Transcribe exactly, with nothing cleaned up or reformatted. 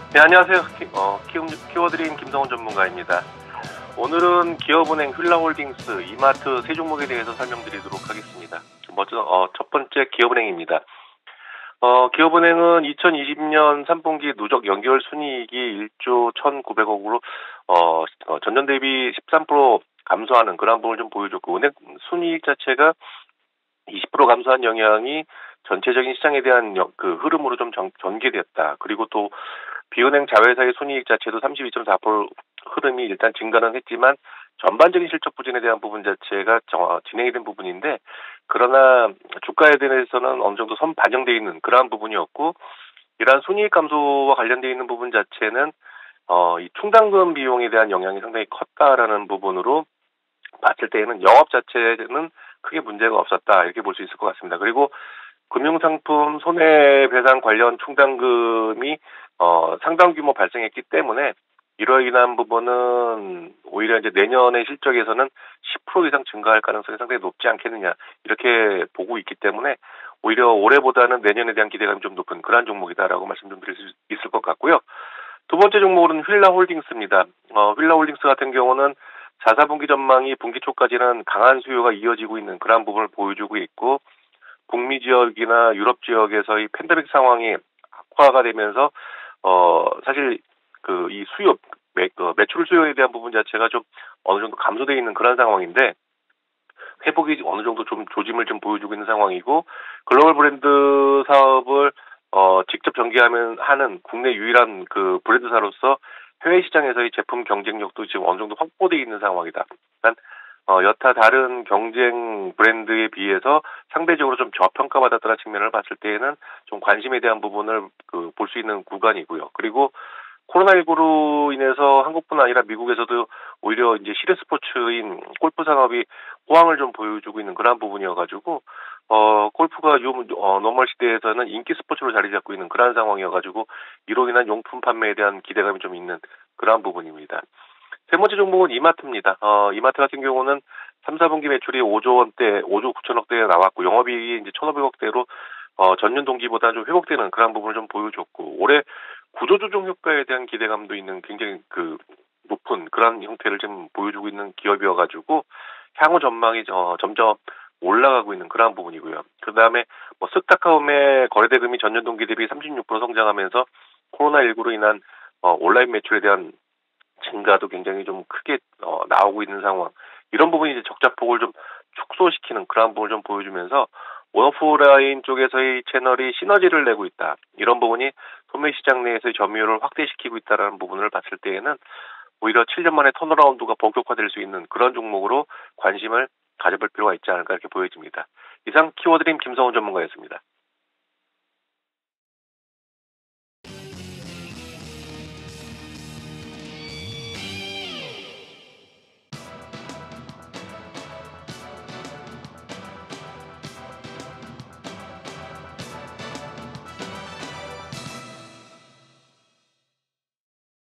네, 안녕하세요. 키, 어, 키움, 키워드린 김성훈 전문가입니다. 오늘은 기업은행, 휠라홀딩스, 이마트 세 종목에 대해서 설명드리도록 하겠습니다. 먼저 어, 첫 번째 기업은행입니다. 어, 기업은행은 이천이십 년 삼 분기 누적 연결 순이익이 일조 천구백억으로 어, 어, 전년 대비 십삼 퍼센트 감소하는 그런 부분을 좀 보여줬고, 은행 순이익 자체가 이십 퍼센트 감소한 영향이 전체적인 시장에 대한 여, 그 흐름으로 좀 전, 전개됐다. 그리고 또 비은행 자회사의 순이익 자체도 삼십이 점 사 퍼센트 흐름이 일단 증가는 했지만 전반적인 실적 부진에 대한 부분 자체가 정, 진행이 된 부분인데, 그러나 주가에 대해서는 어느 정도 선 반영되어 있는 그러한 부분이었고, 이러한 순이익 감소와 관련되어 있는 부분 자체는 어, 이 충당금 비용에 대한 영향이 상당히 컸다라는 부분으로 봤을 때에는 영업 자체는 크게 문제가 없었다, 이렇게 볼 수 있을 것 같습니다. 그리고 금융상품 손해배상 관련 충당금이 어, 상당 규모 발생했기 때문에 이로 인한 부분은 오히려 이제 내년의 실적에서는 십 퍼센트 이상 증가할 가능성이 상당히 높지 않겠느냐, 이렇게 보고 있기 때문에 오히려 올해보다는 내년에 대한 기대감이 좀 높은 그러한 종목이다라고 말씀 좀 드릴 수 있을 것 같고요. 두 번째 종목은 휠라홀딩스입니다. 어, 휠라홀딩스 같은 경우는 사, 사분기 전망이 분기 초까지는 강한 수요가 이어지고 있는 그러한 부분을 보여주고 있고, 북미 지역이나 유럽 지역에서의 팬데믹 상황이 악화가 되면서 어 사실 그 이 수요 매, 어, 매출 수요에 대한 부분 자체가 좀 어느 정도 감소되어 있는 그런 상황인데, 회복이 어느 정도 좀 조짐을 좀 보여주고 있는 상황이고, 글로벌 브랜드 사업을 어 직접 전개하면 하는 국내 유일한 그 브랜드사로서 해외 시장에서의 제품 경쟁력도 지금 어느 정도 확보되어 있는 상황이다. 그러니까 어, 여타 다른 경쟁 브랜드에 비해서 상대적으로 좀 저평가받았다는 측면을 봤을 때에는 좀 관심에 대한 부분을 그 볼 수 있는 구간이고요. 그리고 코로나십구로 인해서 한국뿐 아니라 미국에서도 오히려 이제 실내 스포츠인 골프 산업이 호황을 좀 보여주고 있는 그런 부분이어가지고, 어, 골프가 요, 어, 노멀 시대에서는 인기 스포츠로 자리 잡고 있는 그런 상황이어가지고, 이로 인한 용품 판매에 대한 기대감이 좀 있는 그러한 부분입니다. 세 번째 종목은 이마트입니다. 어, 이마트 같은 경우는 삼, 사분기 매출이 오조 원대, 오조 구천억대에 나왔고, 영업이익이 이제 천오백억대로 어, 전년 동기보다 좀 회복되는 그런 부분을 좀 보여줬고, 올해 구조조정 효과에 대한 기대감도 있는 굉장히 그 높은 그런 형태를 좀 보여주고 있는 기업이어가지고, 향후 전망이 어, 점점 올라가고 있는 그런 부분이고요. 그 다음에 뭐 스타카움의 거래대금이 전년 동기 대비 삼십육 퍼센트 성장하면서 코로나십구로 인한 어, 온라인 매출에 대한 증가도 굉장히 좀 크게 어, 나오고 있는 상황. 이런 부분이 이제 적자폭을 좀 축소시키는 그런 부분을 좀 보여주면서 온오프라인 쪽에서의 채널이 시너지를 내고 있다, 이런 부분이 소매 시장 내에서의 점유율을 확대시키고 있다는 부분을 봤을 때에는 오히려 칠 년 만에 턴어라운드가 본격화될 수 있는 그런 종목으로 관심을 가져볼 필요가 있지 않을까, 이렇게 보여집니다. 이상 키워드림 김성훈 전문가였습니다.